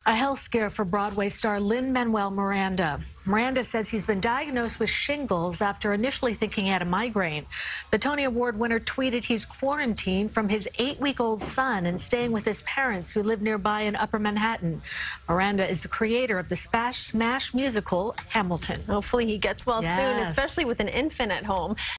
A health scare for Broadway star Lin-Manuel Miranda. Miranda says he's been diagnosed with shingles after initially thinking he had a migraine. The Tony Award winner tweeted he's quarantined from his 8-week-old son and staying with his parents who live nearby in Upper Manhattan. Miranda is the creator of the smash musical Hamilton. Hopefully he gets well soon, especially with an infant at home.